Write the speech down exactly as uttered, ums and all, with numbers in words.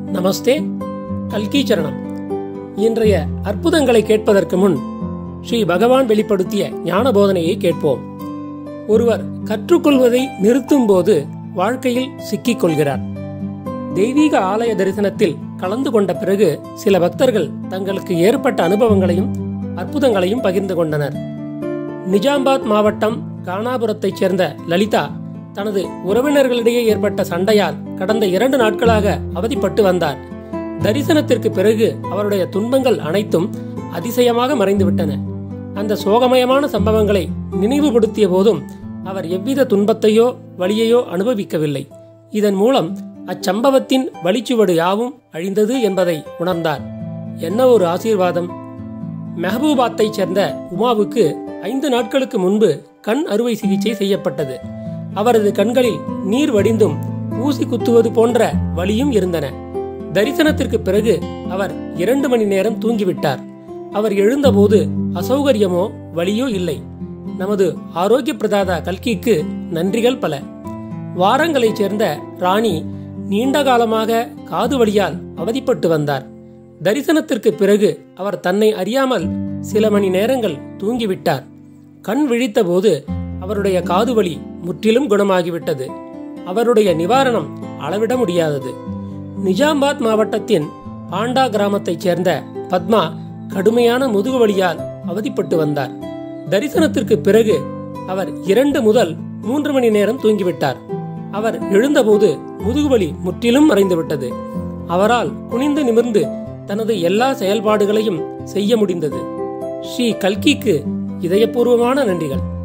நமஸ்தே. கல்கி சரணம். இன்றைய அற்புதங்களை கேட்பதற்கு முன் ஸ்ரீ பகவான் வெளிப்படுத்திய ஞான போதனையை கேட்போம். ஒருவர் கற்றுக்கொள்வதை நிறுத்தும் போது வாழ்க்கையில் சிக்கிக் கொள்கிறார். தெய்வீக ஆலய தரிசனத்தில் கலந்து கொண்ட பிறகு சில பக்தர்கள் தங்களுக்கு ஏற்பட்ட அனுபவங்களையும் அற்புதங்களையும் பகிர்ந்து கொண்டனர். நிஜாமாபாத் மாவட்டம் கானாபுரத்தைச் சேர்ந்த லலிதா தனது உறவினர்களிடையே ஏற்பட்ட சண்டையால் கடந்த இரண்டு நாட்களாக அவதிப்பட்டு வந்தார். தரிசனத்திற்கு பிறகு அவருடைய துன்பங்கள் அனைத்தும் அதிசயமாக மறைந்துவிட்டன. அந்த சோகமயமான சம்பவங்களை நினைவுபடுத்திய போதும் அவர் எவ்வித துன்பத்தையோ வலியையோ அனுபவிக்கவில்லை. இதன் மூலம் அச்சம்பவத்தின் வழிச்சுவடு யாவும் அழிந்தது என்பதை உணர்ந்தார். என்ன ஒரு ஆசீர்வாதம்! மெஹபூபாத்தைச் சேர்ந்த உமாவுக்கு ஐந்து நாட்களுக்கு முன்பு கண் அறுவை சிகிச்சை செய்யப்பட்டது. அவரது கண்களில் நீர் வடிந்தும் ஊசி குத்துவது போன்ற வலியும் இருந்தன. தரிசனத்திற்கு பிறகு அவர் இரண்டு மணி நேரம் தூங்கிவிட்டார். அவர் எழுந்தபோது அசௌகரியமோ வலியோ இல்லை. நமது ஆரோக்கிய பிரதாதா கல்கிக்கு நன்றிகள் பல. வாரங்களைச் சேர்ந்த ராணி நீண்ட காலமாக காது வலியால் அவதிப்பட்டு வந்தார். தரிசனத்திற்கு பிறகு அவர் தன்னை அறியாமல் சில மணி நேரங்கள் தூங்கிவிட்டார். கண் விழித்த போது அவருடைய காது வலி முற்றிலும் குணமாகிவிட்டது. அவருடைய நிவாரணம் அளவிட முடியாதது. நிஜாமாபாத் மாவட்டத்தின் பாண்டா கிராமத்தைச் சேர்ந்த பத்மா கடுமையான முதுகு வலியால் அவதிப்பட்டு வந்தார். தரிசனத்திற்கு பிறகு அவர் இரண்டு முதல் மூன்று மணி நேரம் தூங்கிவிட்டார். அவர் எழுந்தபோது முதுகுவலி முற்றிலும் மறைந்துவிட்டது. அவரால் குனிந்து நிமிர்ந்து தனது எல்லா செயல்பாடுகளையும் செய்ய முடிந்தது. ஸ்ரீ கல்கிக்கு இதயபூர்வமான நன்றிகள்.